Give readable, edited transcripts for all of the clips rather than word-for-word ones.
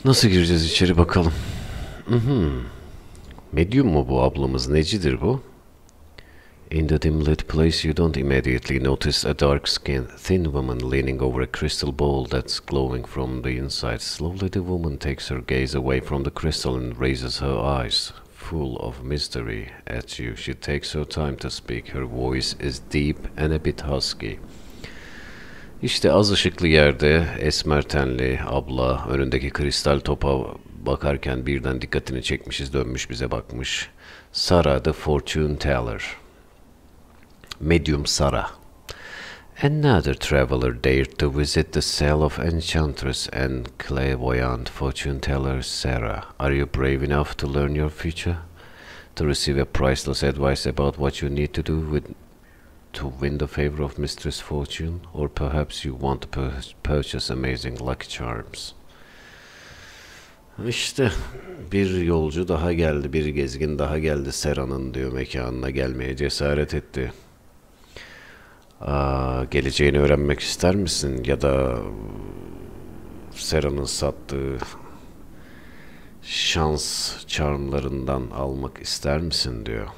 Nasıl gireceğiz içeri bakalım. Medium mu bu ablamız? Necidir bu? In the dim lit place you don't immediately notice a dark-skinned, thin woman leaning over a crystal bowl that's glowing from the inside. Slowly the woman takes her gaze away from the crystal and raises her eyes, full of mystery, at you. She takes her time to speak. Her voice is deep and a bit husky. İşte az ışıklı yerde esmer tenli abla önündeki kristal topa bakarken birden dikkatini çekmişiz, dönmüş bize bakmış. Sarah the Fortune Teller. Medium Sarah. Another traveler dared to visit the cell of enchantress and clairvoyant fortune teller Sarah. Are you brave enough to learn your future? To receive a priceless advice about what you need to do to win the favor of Mistress Fortune? Or perhaps you want to purchase amazing lucky charms? İşte bir yolcu daha geldi, bir gezgin daha geldi Sera'nın diyor mekanına gelmeye cesaret etti. Geleceğini öğrenmek ister misin? Ya da Sera'nın sattığı şans charmlarından almak ister misin diyor.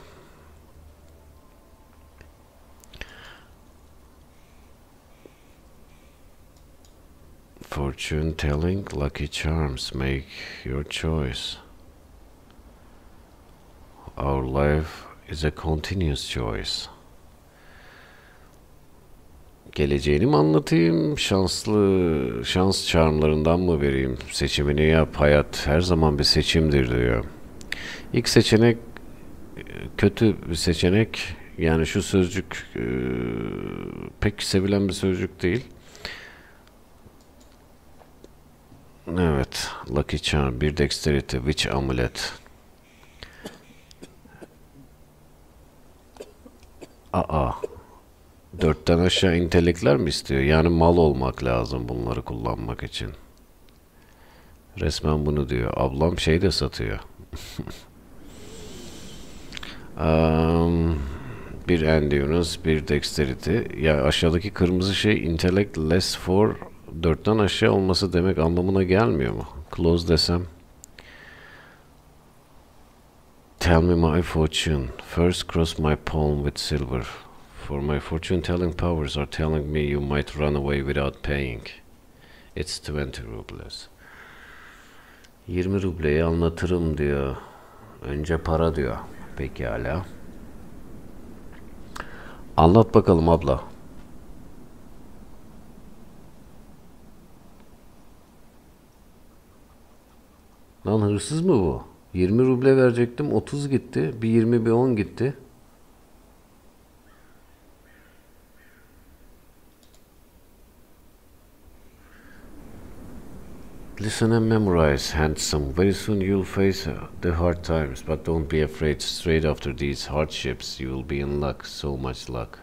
Fortune telling, lucky charms, make your choice. Our life is a continuous choice. Geleceğini mi anlatayım, şans charmlarından mı vereyim? Seçimini yap, hayat her zaman bir seçimdir diyor. İlk seçenek kötü bir seçenek. Yani şu sözcük pek sevilen bir sözcük değil. Evet, Lucky Charm, bir Dexterity, Witch Amulet. Dörtten aşağı intelekler mi istiyor? Yani mal olmak lazım bunları kullanmak için. Resmen bunu diyor. Ablam şey de satıyor. Bir Endurance, bir Dexterity. Ya aşağıdaki kırmızı şey Intellect less for 4'ten aşağı olması demek anlamına gelmiyor mu? Close desem. Tell me my fortune. First cross my palm with silver. For my fortune telling powers are telling me you might run away without paying. It's 20 rubles. 20 rubleyi anlatırım diyor. Önce para diyor. Pekala. Anlat bakalım abla. Lan hırsız mı bu? 20 ruble verecektim, 30 gitti. Bir 20 bir 10 gitti. Listen and memorize, handsome. Very soon you'll face the hard times, but don't be afraid. Straight after these hardships, you will be in luck. So much luck.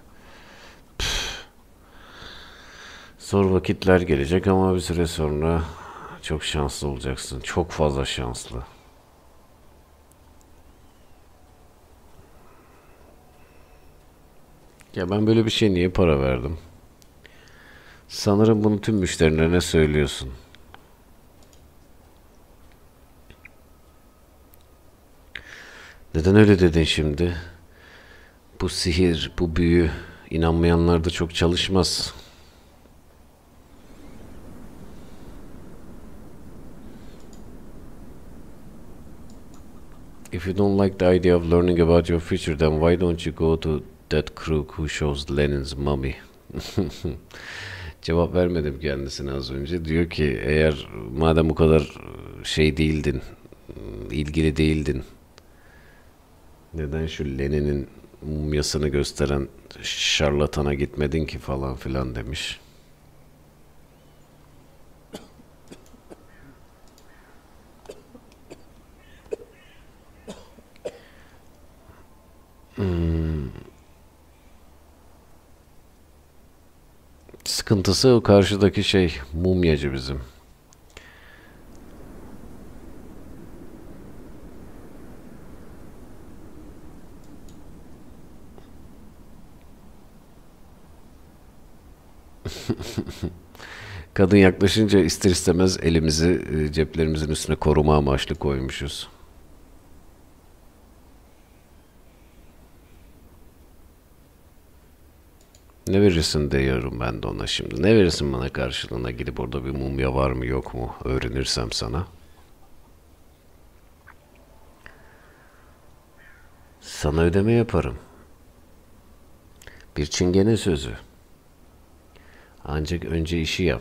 Zor vakitler gelecek ama bir süre sonra çok şanslı olacaksın. Çok fazla şanslı. Ya ben böyle bir şey niye para verdim? Sanırım bunu tüm müşterilerine söylüyorsun. Neden öyle dedin şimdi? Bu sihir, bu büyü inanmayanlar da çok çalışmaz. If you don't like the idea of learning about your future, then why don't you go to that crook who shows Lenin's mummy? Cevap vermedim kendisine az önce. Diyor ki eğer madem bu kadar şey değildin, ilgili değildin, neden şu Lenin'in mumyasını gösteren şarlatana gitmedin ki falan filan demiş. Sıkıntısı o karşıdaki şey mumyacı bizim. Kadın yaklaşınca ister istemez elimizi ceplerimizin üstüne koruma amaçlı koymuşuz. Ne verirsin diyorum ben de ona şimdi. Ne verirsin bana karşılığına, gidip orada bir mumya var mı yok mu öğrenirsem sana. Sana ödeme yaparım. Bir çingene sözü. Ancak önce işi yap.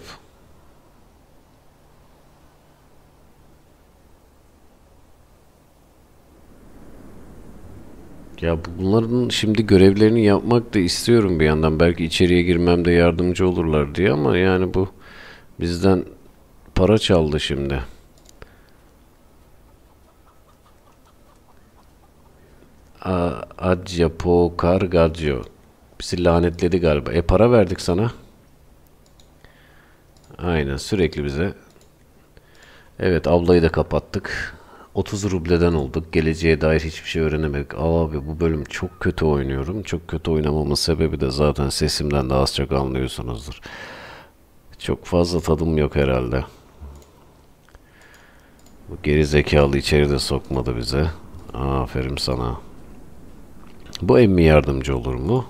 Ya bunların şimdi görevlerini yapmak da istiyorum bir yandan. Belki içeriye girmemde yardımcı olurlar diye, ama yani bu bizden para çaldı şimdi. Adjapo Kargaccio. Bizi lanetledi galiba. Para verdik sana. Aynen, sürekli bize. Evet, ablayı da kapattık. 30 rubleden olduk. Geleceğe dair hiçbir şey öğrenemedik. Abi bu bölüm çok kötü oynuyorum. Çok kötü oynamamın sebebi de zaten sesimden de az çok anlıyorsunuzdur. Çok fazla tadım yok herhalde. Bu geri zekalı içeri de sokmadı bize. Aferin sana. Bu emmi yardımcı olur mu?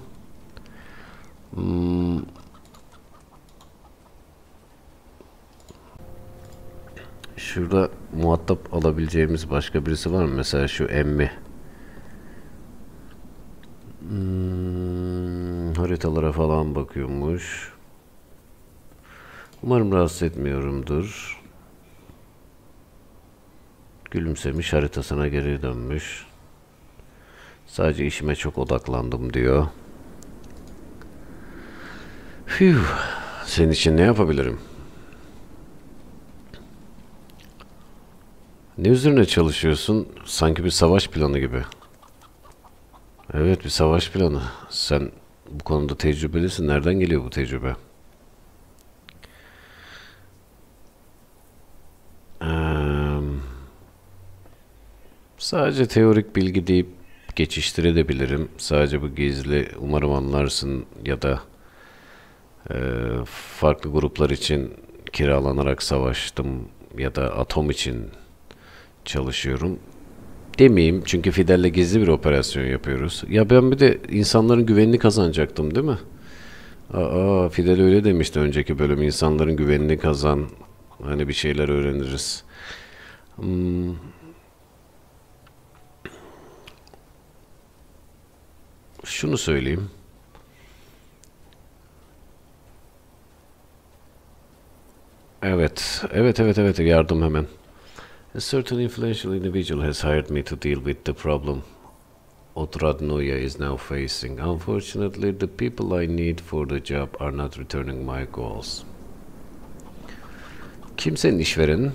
Şurada muhatap alabileceğimiz başka birisi var mı? Mesela şu emmi. Haritalara falan bakıyormuş. Umarım rahatsız etmiyorumdur. Gülümsemiş, haritasına geri dönmüş. Sadece işime çok odaklandım diyor. Phew. Senin için ne yapabilirim? Ne üzerine çalışıyorsun? Sanki bir savaş planı gibi. Evet, bir savaş planı. Sen bu konuda tecrübelisin. Nereden geliyor bu tecrübe? Sadece teorik bilgi deyip geçiştirebilirim. Sadece bu gizli, umarım anlarsın, ya da farklı gruplar için kiralanarak savaştım ya da atom için çalışıyorum demeyeyim, çünkü Fidel'le gizli bir operasyon yapıyoruz. Ya ben bir de insanların güvenini kazanacaktım, değil mi? Fidel öyle demişti önceki bölüm, insanların güvenini kazan, hani bir şeyler öğreniriz. Şunu söyleyeyim. Evet, yardım hemen. A certain influential individual has hired me to deal with the problem Otradnoye is now facing. Unfortunately, the people I need for the job are not returning my calls. Kim senin işverenin?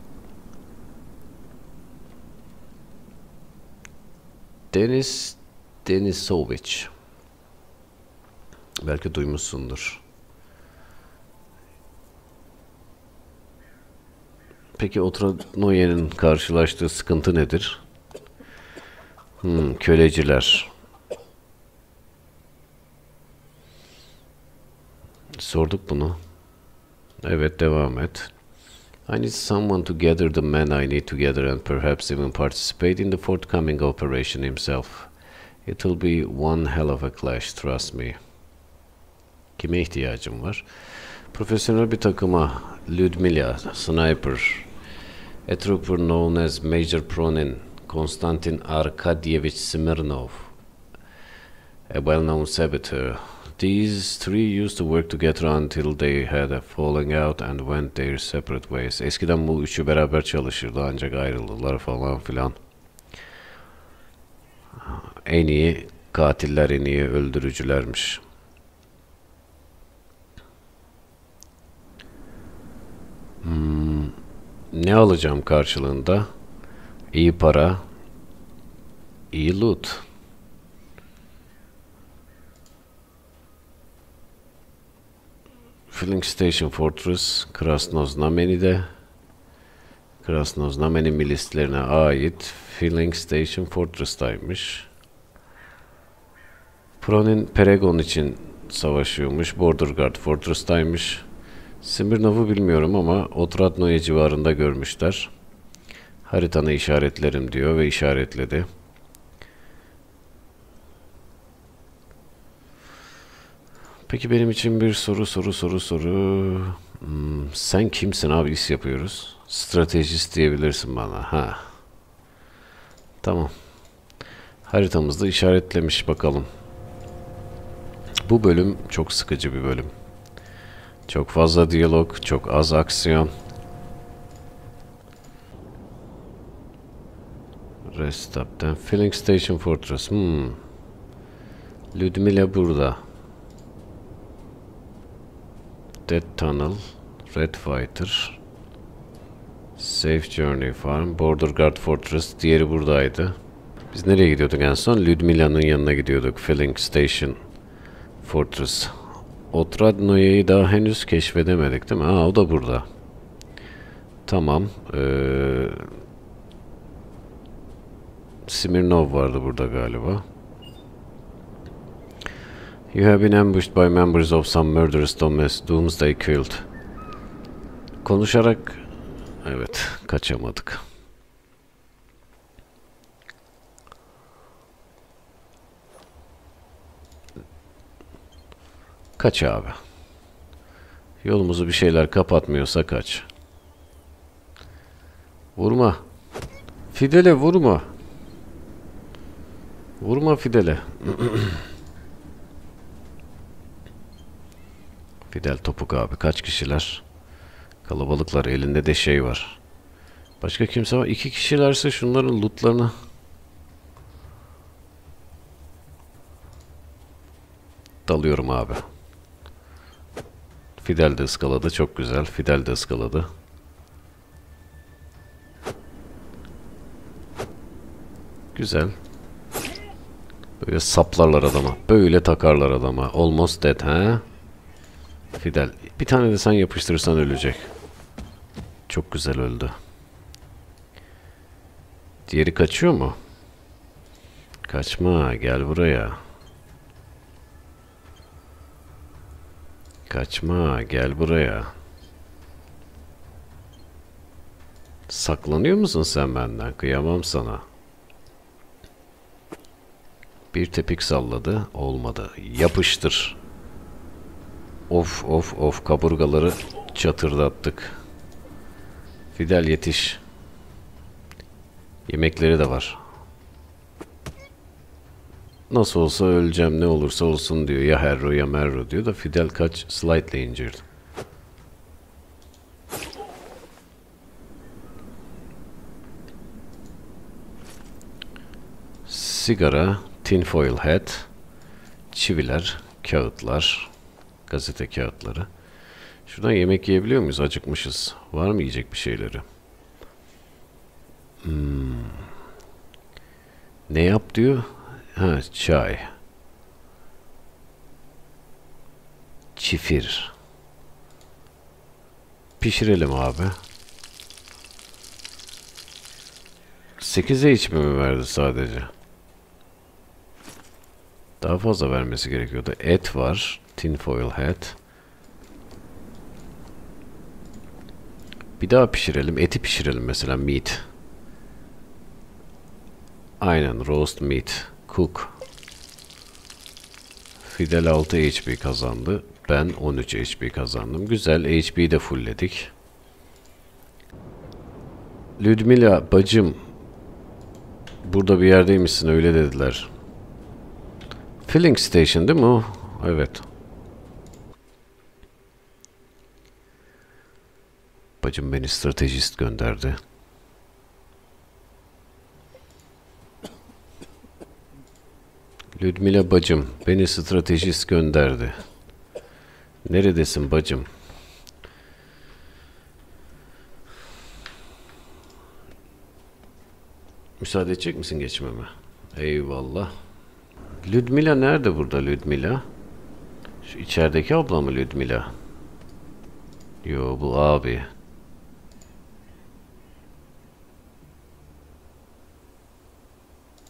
Denis Denisovic. Belki duymuşsundur. Peki Otradnoye'nin karşılaştığı sıkıntı nedir? Köleciler. Sorduk bunu. Evet, devam et. I need someone to gather the men I need to gather and perhaps even participate in the forthcoming operation himself. It will be one hell of a clash, trust me. Kime ihtiyacım var? Profesyonel bir takıma. Ludmila, sniper. A trooper known as Major Pronin, Konstantin Arkadyevich Smirnov, a well-known saboteur. These three used to work together until they had a falling out and went their separate ways. Eskiden bu üçü beraber çalışırdı ancak ayrıldılar falan filan. En iyi katiller, en iyi öldürücülermiş. Ne alacağım karşılığında? İyi para, iyi loot. Filling Station Fortress, Krasnoznameni'de. Krasnoznameni milislerine ait Filling Station Fortress'taymış. Pronin Peregon için savaşıyormuş. Border Guard Fortress'taymış. Smirnov'u bilmiyorum ama Otradnoye civarında görmüşler. Haritanı işaretlerim diyor ve işaretledi. Peki benim için bir soru. Sen kimsin abi, iş yapıyoruz. Stratejist diyebilirsin bana. Ha. Tamam. Haritamızda işaretlemiş bakalım. Bu bölüm çok sıkıcı bir bölüm. Çok fazla diyalog, çok az aksiyon. Rest stop'tan. Filling Station Fortress. Ludmila burada. Dead Tunnel. Red Fighter. Safe Journey Farm. Border Guard Fortress. Diğeri buradaydı. Biz nereye gidiyorduk en son? Ludmila'nın yanına gidiyorduk. Filling Station Fortress. Otradnoye'yi daha henüz keşfedemedik değil mi? Aa, o da burada. Tamam. Smirnov vardı burada galiba. You have been ambushed by members of some murderous doomsday cult. Konuşarak evet, kaçamadık. Kaç abi. Yolumuzu bir şeyler kapatmıyorsa kaç. Vurma. Fidele vurma. Vurma Fidele. Fidel topuk abi. Kaç kişiler? Kalabalıklar. Elinde de şey var. Başka kimse var. 2 kişilerse şunların lootlarını... Dalıyorum abi. Fidel de ıskaladı. Çok güzel. Fidel de ıskaladı. Güzel. Böyle saplarlar adama. Böyle takarlar adama. Almost dead ha? Fidel. Bir tane de sen yapıştırırsan ölecek. Çok güzel öldü. Diğeri kaçıyor mu? Kaçma. Gel buraya. Kaçma. Gel buraya. Saklanıyor musun sen benden? Kıyamam sana. Bir tepik salladı. Olmadı. Yapıştır. Of. Kaburgaları çatırdattık. Fidel yetiş. Yemekleri de var. Nasıl olsa öleceğim, ne olursa olsun diyor. Ya Herro ya Merro diyor da Fidel kaç? Slightly injured. Sigara, tinfoil hat, çiviler, kağıtlar, gazete kağıtları. Şuradan yemek yiyebiliyor muyuz? Acıkmışız. Var mı yiyecek bir şeyleri? Ne yap diyor? Ha, çay. Çifir. Pişirelim abi. 8'e içme mi verdi sadece? Daha fazla vermesi gerekiyordu. Et var. Tinfoil hat. Bir daha pişirelim. Eti pişirelim mesela. Meat. Aynen. Roast meat. Cook. Fidel 6 HP kazandı. Ben 13 HP kazandım. Güzel. HP'yi de fullledik. Ludmila bacım. Burada bir yerdeymişsin, öyle dediler. Filling Station değil mi o? Evet. Bacım beni stratejist gönderdi. Ludmila bacım beni stratejist gönderdi. Neredesin bacım? Müsaade edecek misin geçmeme? Eyvallah. Ludmila nerede burada Ludmila? Şu içerideki abla mı Ludmila? Yo, bu abi.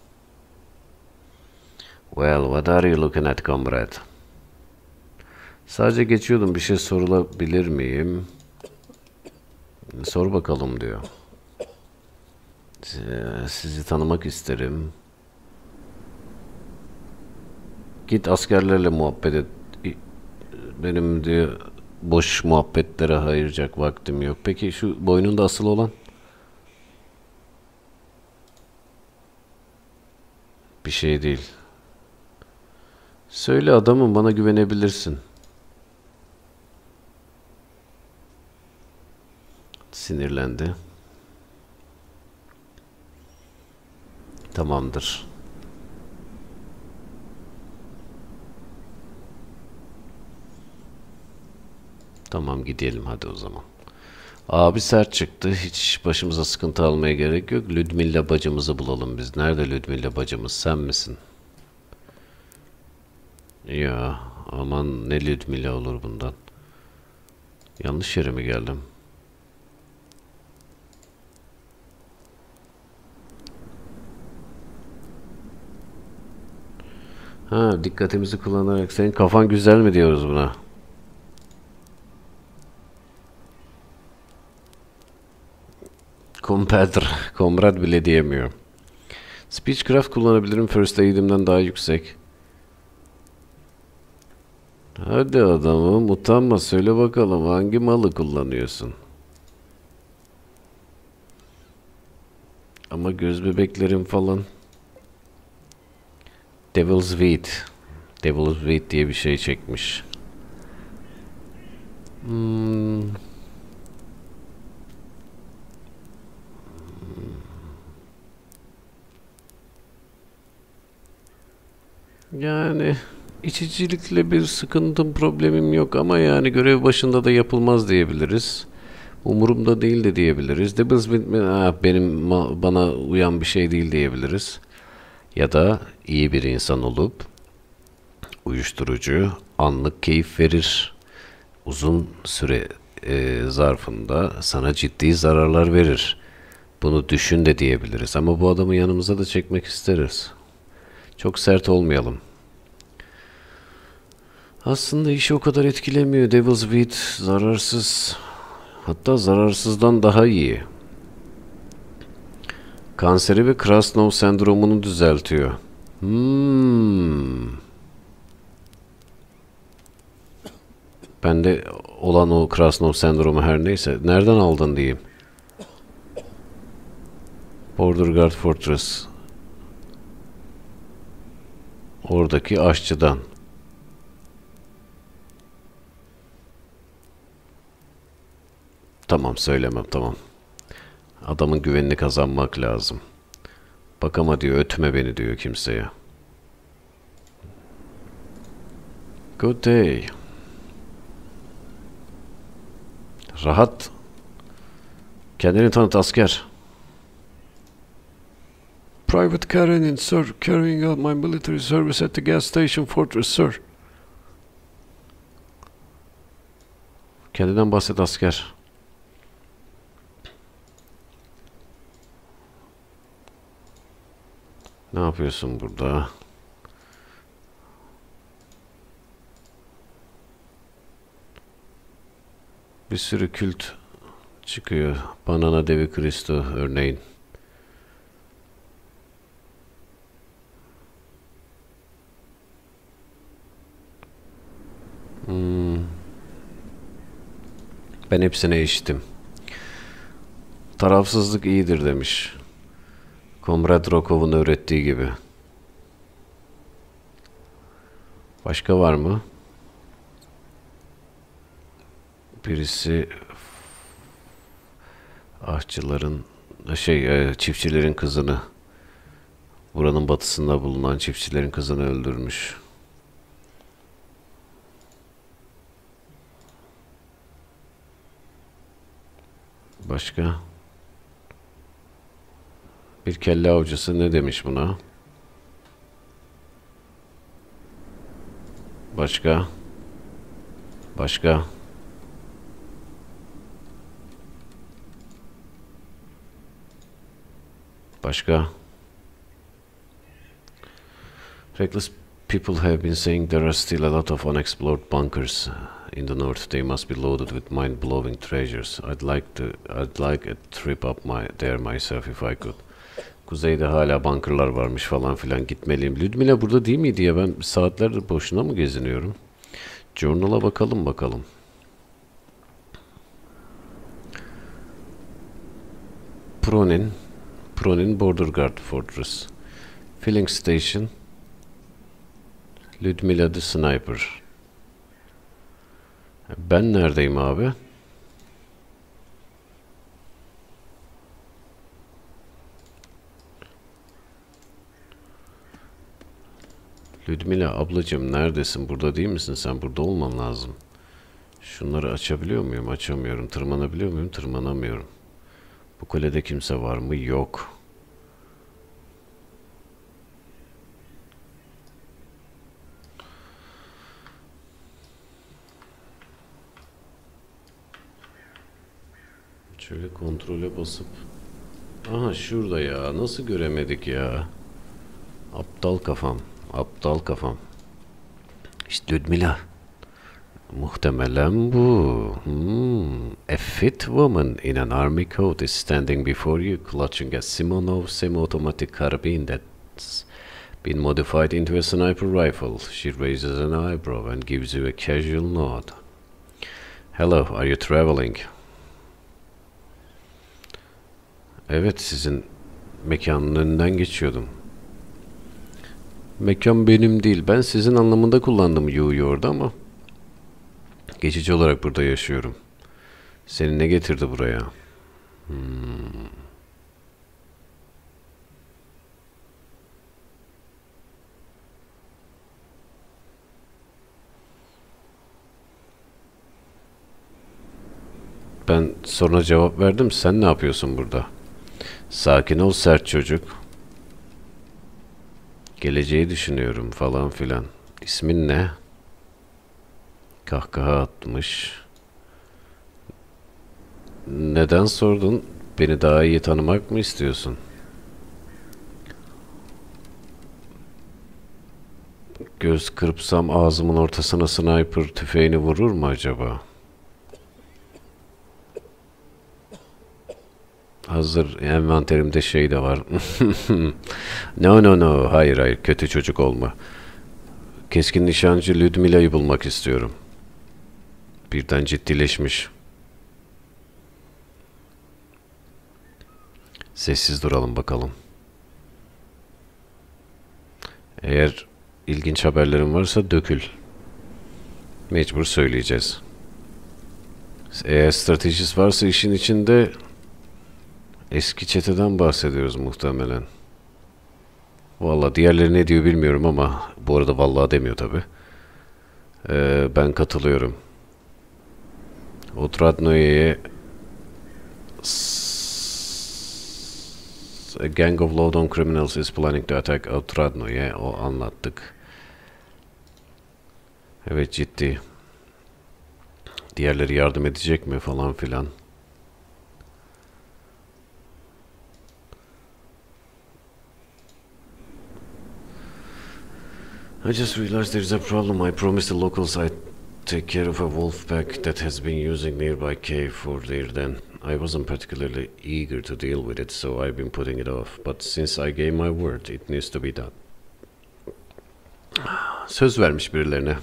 Well, what are you looking at, comrade? Sadece geçiyordum. Bir şey sorulabilir miyim? Sor bakalım diyor. Sizi tanımak isterim. Git askerlerle muhabbet et. Benim diyor boş muhabbetlere ayıracak vaktim yok. Peki şu boynunda asılı olan? Bir şey değil. Söyle adamım, bana güvenebilirsin. Sinirlendi. Tamamdır. Tamam, gidelim hadi o zaman. Abi sert çıktı. Hiç başımıza sıkıntı almaya gerek yok. Ludmilla bacımızı bulalım biz. Nerede Ludmilla bacımız? Sen misin? Ya aman, ne Ludmilla olur bundan. Yanlış yere mi geldim? Ha, dikkatimizi kullanarak senin kafan güzel mi diyoruz buna? Compadre, komrad bile diyemiyor. Speechcraft kullanabilirim, First Aid'imden daha yüksek. Hadi adamım, utanma, söyle bakalım hangi malı kullanıyorsun? Ama göz bebeklerim falan. Devil's Weed. Devil's Weed diye bir şey çekmiş. Yani içicilikle bir sıkıntım, problemim yok ama yani görev başında da yapılmaz diyebiliriz. Umurumda değil de diyebiliriz. Devil's Weed bana uyan bir şey değil diyebiliriz. Ya da iyi bir insan olup uyuşturucu anlık keyif verir. Uzun süre zarfında sana ciddi zararlar verir. Bunu düşün de diyebiliriz. Ama bu adamı yanımıza da çekmek isteriz. Çok sert olmayalım. Aslında işi o kadar etkilemiyor. Devil's Weed zararsız. Hatta zararsızdan daha iyi. Kanseri ve Krasnov sendromunu düzeltiyor. Bende olan o Krasnov sendromu her neyse. Nereden aldın diyeyim. Border Guard Fortress. Oradaki aşçıdan. Tamam, söylemem, tamam. Adamın güvenini kazanmak lazım. Bak ama diyor, ötme beni diyor kimseye. Good day. Rahat. Kendini tanıt asker. Private Karenin, sir. Carrying out my military service at the gas station fortress, sir. Kendinden bahset asker. Ne yapıyorsun burada? Bir sürü kült çıkıyor. Banana Devi Kristo örneğin. Ben hepsine eşitim. Tarafsızlık iyidir demiş. Komrad Rokov'un öğrettiği gibi. Başka var mı? Birisi ahçıların çiftçilerin kızını, buranın batısında bulunan çiftçilerin kızını öldürmüş. Başka? Bir kelle avcısı ne demiş buna? Başka? Başka? Başka? Reckless People have been saying there are still a lot of unexplored bunkers in the north. They must be loaded with mind-blowing treasures. I'd like a trip up there myself if I could. Kuzeyde hala bunkerlar varmış falan filan, gitmeliyim. Ludmila burada değil miydi ya? Ben saatlerdir boşuna mı geziniyorum? Journal'a bakalım. Pronin Border Guard Fortress. Filling Station. Ludmila the Sniper. Ben neredeyim abi? Ludmila ablacığım neredesin? Burada değil misin? Sen burada olman lazım. Şunları açabiliyor muyum? Açamıyorum. Tırmanabiliyor muyum? Tırmanamıyorum. Bu kulede kimse var mı? Yok. Şöyle kontrole basıp. Aha şurada ya. Nasıl göremedik ya? Aptal kafam. İşte Ludmila. Muhtemelen bu. A fit woman in an army coat is standing before you, clutching a Simonov semi-automatic carbine that's been modified into a sniper rifle. She raises an eyebrow and gives you a casual nod. Hello, are you traveling? Evet, sizin mekanın önünden geçiyordum. Mekan benim değil. Ben sizin anlamında kullandım you'yu orada ama geçici olarak burada yaşıyorum. Seni ne getirdi buraya? Ben soruna cevap verdim. Sen ne yapıyorsun burada? Sakin ol sert çocuk. Geleceği düşünüyorum falan filan. İsmin ne? Kahkaha atmış. Neden sordun? Beni daha iyi tanımak mı istiyorsun? Göz kırpsam ağzımın ortasına sniper tüfeğini vurur mu acaba? Hazır envanterimde şey de var. No. Hayır. Kötü çocuk olma. Keskin nişancı Ludmila'yı bulmak istiyorum. Birden ciddileşmiş. Sessiz duralım bakalım. Eğer ilginç haberlerin varsa dökül. Mecbur söyleyeceğiz. Eğer stratejist varsa işin içinde eski çeteden bahsediyoruz muhtemelen. Valla diğerleri ne diyor bilmiyorum ama bu arada vallahi demiyor tabi. Ben katılıyorum. Otradnoye'ye a gang of low-down criminals is planning to attack Otradnoye. O anlattık. Evet ciddi. Diğerleri yardım edecek mi falan filan. I just realized there's a problem. I promised the locals I'd take care of a wolf pack that has been using nearby cave for their den. I wasn't particularly eager to deal with it, so I've been putting it off. But since I gave my word, it needs to be done. Söz vermiş birilerine.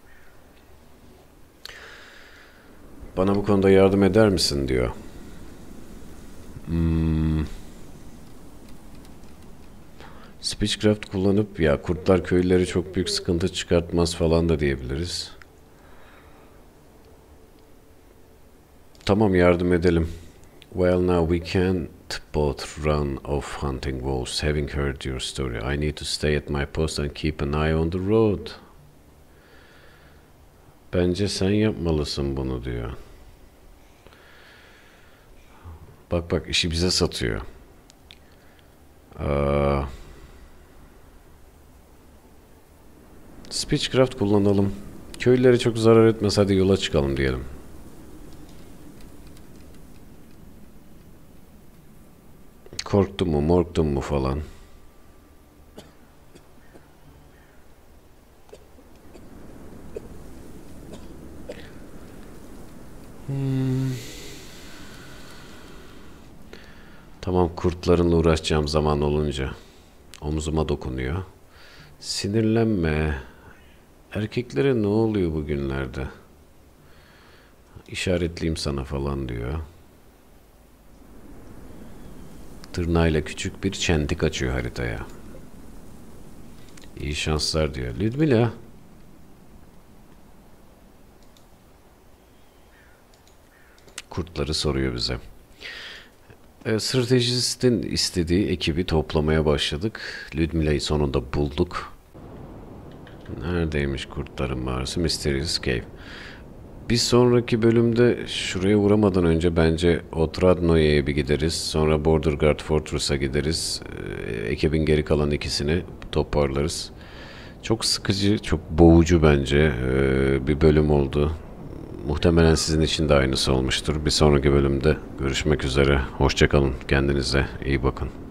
Bana bu konuda yardım eder misin diyor. Speechcraft kullanıp ya kurtlar köylüleri çok büyük sıkıntı çıkartmaz falan da diyebiliriz. Tamam yardım edelim. Well now we can't both run off hunting wolves. Having heard your story, I need to stay at my post and keep an eye on the road. Bence sen yapmalısın bunu diyor. Bak işi bize satıyor. Speechcraft kullanalım. Köylülere çok zarar etmez, hadi yola çıkalım diyelim. Korktun mu falan. Tamam, kurtlarınla uğraşacağım zaman olunca. Omzuma dokunuyor. Sinirlenme. Erkeklere ne oluyor bugünlerde? İşaretleyeyim sana falan diyor. Tırnağıyla küçük bir çentik açıyor haritaya. İyi şanslar diyor. Ludmila. Kurtları soruyor bize. Stratejistin istediği ekibi toplamaya başladık. Ludmila'yı sonunda bulduk. Neredeymiş kurtların mağarası? Mysterious Cave. Bir sonraki bölümde şuraya uğramadan önce bence Otradnoye'ye bir gideriz. Sonra Borderguard Fortress'a gideriz. Ekibin geri kalan ikisini toparlarız. Çok sıkıcı, çok boğucu bence bir bölüm oldu. Muhtemelen sizin için de aynısı olmuştur. Bir sonraki bölümde görüşmek üzere. Hoşça kalın. Kendinize iyi bakın.